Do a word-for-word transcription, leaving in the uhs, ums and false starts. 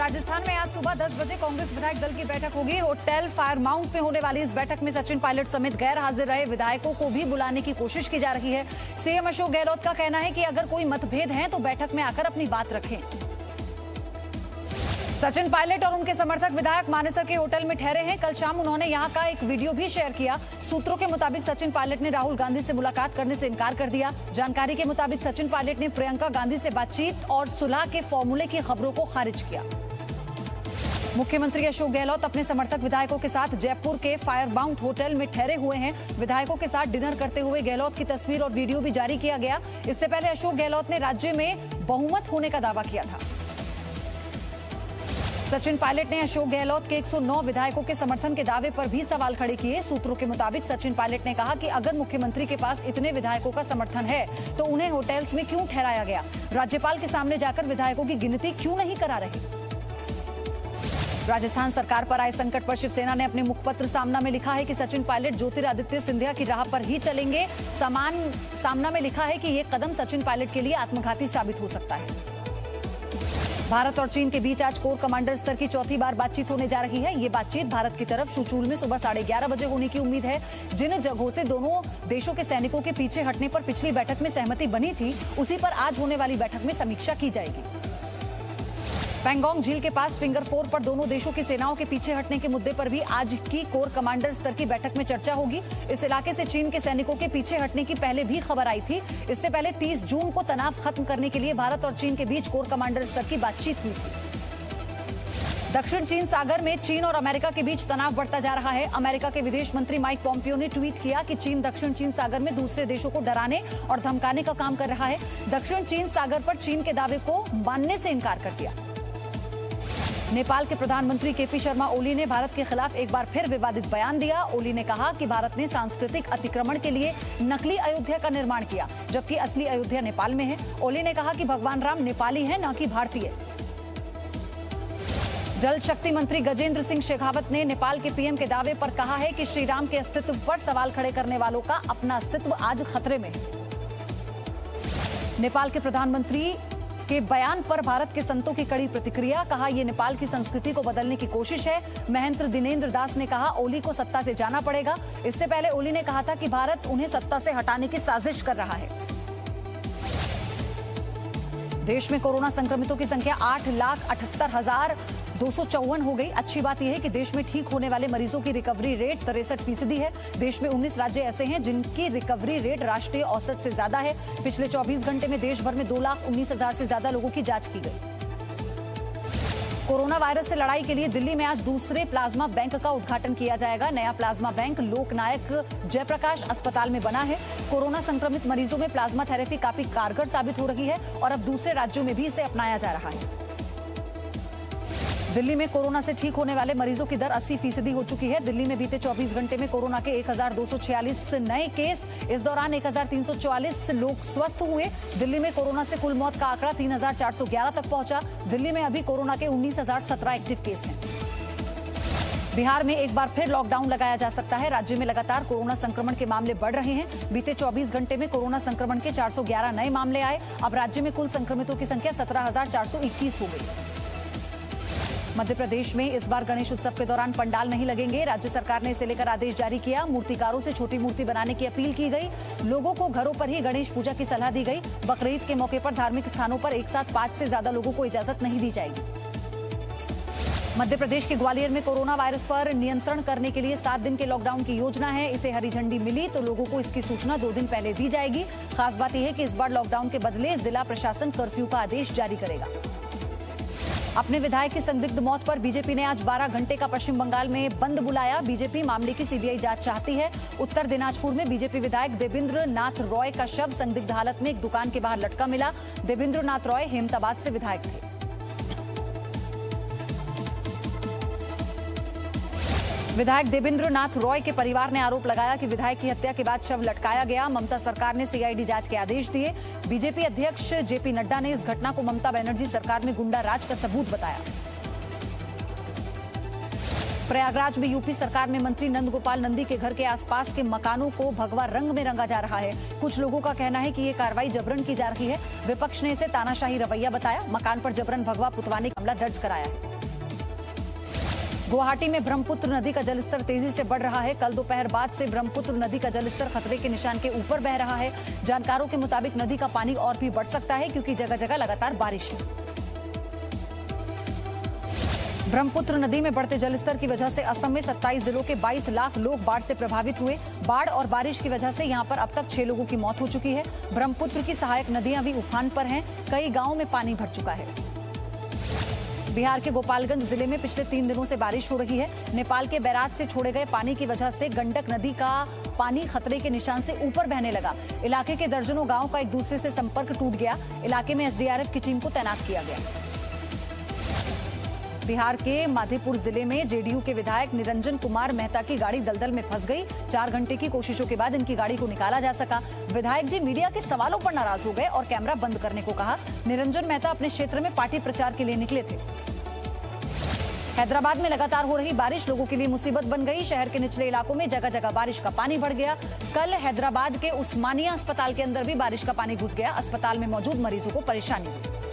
राजस्थान में आज सुबह दस बजे कांग्रेस विधायक दल की बैठक होगी। होटल फायर माउंट में होने वाली इस बैठक में सचिन पायलट समेत गैर हाजिर रहे विधायकों को भी बुलाने की कोशिश की जा रही है। सीएम अशोक गहलोत का कहना है कि अगर कोई मतभेद हैं तो बैठक में आकर अपनी बात रखें। सचिन पायलट और उनके समर्थक विधायक मानेसर के होटल में ठहरे हैं। कल शाम उन्होंने यहां का एक वीडियो भी शेयर किया। सूत्रों के मुताबिक सचिन पायलट ने राहुल गांधी से मुलाकात करने से इनकार कर दिया। जानकारी के मुताबिक सचिन पायलट ने प्रियंका गांधी से बातचीत और सुलह के फॉर्मूले की खबरों को खारिज किया। मुख्यमंत्री अशोक गहलोत अपने समर्थक विधायकों के साथ जयपुर के फायर माउंट होटल में ठहरे हुए हैं। विधायकों के साथ डिनर करते हुए गहलोत की तस्वीर और वीडियो भी जारी किया गया। इससे पहले अशोक गहलोत ने राज्य में बहुमत होने का दावा किया था। सचिन पायलट ने अशोक गहलोत के एक सौ नौ विधायकों के समर्थन के दावे पर भी सवाल खड़े किए। सूत्रों के मुताबिक सचिन पायलट ने कहा कि अगर मुख्यमंत्री के पास इतने विधायकों का समर्थन है तो उन्हें होटल्स में क्यों ठहराया गया? राज्यपाल के सामने जाकर विधायकों की गिनती क्यों नहीं करा रहे? राजस्थान सरकार पर आए संकट पर शिवसेना ने अपने मुखपत्र सामना में लिखा है कि सचिन पायलट ज्योतिरादित्य सिंधिया की राह पर ही चलेंगे। समान सामना में लिखा है कि ये कदम सचिन पायलट के लिए आत्मघाती साबित हो सकता है। भारत और चीन के बीच आज कोर कमांडर स्तर की चौथी बार बातचीत होने जा रही है। ये बातचीत भारत की तरफ शुचूल में सुबह साढ़े ग्यारह बजे होने की उम्मीद है। जिन जगहों से दोनों देशों के सैनिकों के पीछे हटने पर पिछली बैठक में सहमति बनी थी, उसी पर आज होने वाली बैठक में समीक्षा की जाएगी। पैंगोंग झील के पास फिंगर फोर पर दोनों देशों की सेनाओं के पीछे हटने के मुद्दे पर भी आज की कोर कमांडर स्तर की बैठक में चर्चा होगी। इस इलाके से चीन के सैनिकों के पीछे हटने की पहले भी खबर आई थी। इससे पहले तीस जून को तनाव खत्म करने के लिए भारत और चीन के बीच कोर कमांडर स्तर की बातचीत हुई थी। दक्षिण चीन सागर में चीन और अमेरिका के बीच तनाव बढ़ता जा रहा है। अमेरिका के विदेश मंत्री माइक पॉम्पियो ने ट्वीट किया कि चीन दक्षिण चीन सागर में दूसरे देशों को डराने और धमकाने का काम कर रहा है। दक्षिण चीन सागर पर चीन के दावे को मानने से इनकार कर दिया। नेपाल के प्रधानमंत्री केपी शर्मा ओली ने भारत के खिलाफ एक बार फिर विवादित बयान दिया। ओली ने कहा कि भारत ने सांस्कृतिक अतिक्रमण के लिए नकली अयोध्या का निर्माण किया, जबकि असली अयोध्या नेपाल में है। ओली ने कहा कि भगवान राम नेपाली हैं, न कि भारतीय। जल शक्ति मंत्री गजेंद्र सिंह शेखावत ने नेपाल के पीएम के दावे पर कहा है कि श्री राम के अस्तित्व पर सवाल खड़े करने वालों का अपना अस्तित्व आज खतरे में है। नेपाल के प्रधानमंत्री के बयान पर भारत के संतों की कड़ी प्रतिक्रिया। कहा यह नेपाल की संस्कृति को बदलने की कोशिश है। महंत दिनेंद्र दास ने कहा ओली को सत्ता से जाना पड़ेगा। इससे पहले ओली ने कहा था कि भारत उन्हें सत्ता से हटाने की साजिश कर रहा है। देश में कोरोना संक्रमितों की संख्या आठ लाख अठहत्तर हजार दो सौ चौवन हो गई। अच्छी बात यह है कि देश में ठीक होने वाले मरीजों की रिकवरी रेट तिरसठ फीसदी है। देश में उन्नीस राज्य ऐसे हैं जिनकी रिकवरी रेट राष्ट्रीय औसत से ज्यादा है। पिछले चौबीस घंटे में देश भर में दो लाख उन्नीस हजार से ज्यादा लोगों की जांच की गई। कोरोना वायरस से लड़ाई के लिए दिल्ली में आज दूसरे प्लाज्मा बैंक का उद्घाटन किया जाएगा। नया प्लाज्मा बैंक लोकनायक जयप्रकाश अस्पताल में बना है। कोरोना संक्रमित मरीजों में प्लाज्मा थेरेपी काफी कारगर साबित हो रही है और अब दूसरे राज्यों में भी इसे अपनाया जा रहा है। दिल्ली में कोरोना से ठीक होने वाले मरीजों की दर अस्सी फीसदी हो चुकी है। दिल्ली में बीते चौबीस घंटे में कोरोना के एक हजार दो सौ छियालीस नए केस। इस दौरान एक हजार तीन सौ चौवालीस लोग स्वस्थ हुए। दिल्ली में कोरोना से कुल मौत का आंकड़ा तीन हजार चार सौ ग्यारह तक पहुंचा। दिल्ली में अभी कोरोना के उन्नीस हजार सत्रह एक्टिव केस हैं। बिहार में एक बार फिर लॉकडाउन लगाया जा सकता है। राज्य में लगातार कोरोना संक्रमण के मामले बढ़ रहे हैं। बीते चौबीस घंटे में कोरोना संक्रमण के चार सौ ग्यारह नए मामले आए। अब राज्य में कुल संक्रमितों की संख्या सत्रह हजार चार सौ इक्कीस हो गई। मध्य प्रदेश में इस बार गणेश उत्सव के दौरान पंडाल नहीं लगेंगे। राज्य सरकार ने इसे लेकर आदेश जारी किया। मूर्तिकारों से छोटी मूर्ति बनाने की अपील की गई। लोगों को घरों पर ही गणेश पूजा की सलाह दी गई। बकरीद के मौके पर धार्मिक स्थानों पर एक साथ पांच से ज्यादा लोगों को इजाजत नहीं दी जाएगी। मध्य प्रदेश के ग्वालियर में कोरोना वायरस पर नियंत्रण करने के लिए सात दिन के लॉकडाउन की योजना है। इसे हरी झंडी मिली तो लोगों को इसकी सूचना दो दिन पहले दी जाएगी। खास बात यह है कि इस बार लॉकडाउन के बदले जिला प्रशासन कर्फ्यू का आदेश जारी करेगा। अपने विधायक की संदिग्ध मौत पर बीजेपी ने आज बारह घंटे का पश्चिम बंगाल में बंद बुलाया। बीजेपी मामले की सीबीआई जांच चाहती है। उत्तर दिनाजपुर में बीजेपी विधायक देवेंद्र नाथ रॉय का शव संदिग्ध हालत में एक दुकान के बाहर लटका मिला। देवेंद्र नाथ रॉय हेमताबाद से विधायक थे। विधायक देवेंद्र नाथ रॉय के परिवार ने आरोप लगाया कि विधायक की हत्या के बाद शव लटकाया गया। ममता सरकार ने सीआईडी जांच के आदेश दिए। बीजेपी अध्यक्ष जेपी नड्डा ने इस घटना को ममता बनर्जी सरकार में गुंडा राज का सबूत बताया। प्रयागराज में यूपी सरकार में मंत्री नंदगोपाल नंदी के घर के आसपास के मकानों को भगवा रंग में रंगा जा रहा है। कुछ लोगों का कहना है कि ये कार्रवाई जबरन की जा रही है। विपक्ष ने इसे तानाशाही रवैया बताया। मकान पर जबरन भगवा पुतवाने का मामला दर्ज कराया है। गुवाहाटी में ब्रह्मपुत्र नदी का जलस्तर तेजी से बढ़ रहा है। कल दोपहर बाद से ब्रह्मपुत्र नदी का जलस्तर खतरे के निशान के ऊपर बह रहा है। जानकारों के मुताबिक नदी का पानी और भी बढ़ सकता है क्योंकि जगह जगह लगातार बारिश है। ब्रह्मपुत्र नदी में बढ़ते जलस्तर की वजह से असम में सत्ताईस जिलों के बाईस लाख लोग बाढ़ से प्रभावित हुए। बाढ़ और बारिश की वजह से यहां पर अब तक छह लोगों की मौत हो चुकी है। ब्रह्मपुत्र की सहायक नदियां भी उफान पर हैं। कई गांवों में पानी भर चुका है। बिहार के गोपालगंज जिले में पिछले तीन दिनों से बारिश हो रही है। नेपाल के बैराज से छोड़े गए पानी की वजह से गंडक नदी का पानी खतरे के निशान से ऊपर बहने लगा। इलाके के दर्जनों गांव का एक दूसरे से संपर्क टूट गया। इलाके में एसडीआरएफ की टीम को तैनात किया गया। बिहार के माधेपुर जिले में जेडीयू के विधायक निरंजन कुमार मेहता की गाड़ी दलदल में फंस गई। चार घंटे की कोशिशों के बाद इनकी गाड़ी को निकाला जा सका। विधायक जी मीडिया के सवालों पर नाराज हो गए और कैमरा बंद करने को कहा। निरंजन मेहता अपने क्षेत्र में पार्टी प्रचार के लिए निकले थे। हैदराबाद में लगातार हो रही बारिश लोगों के लिए मुसीबत बन गई। शहर के निचले इलाकों में जगह जगह बारिश का पानी भर गया। कल हैदराबाद के उस्मानिया अस्पताल के अंदर भी बारिश का पानी घुस गया। अस्पताल में मौजूद मरीजों को परेशानी हुई।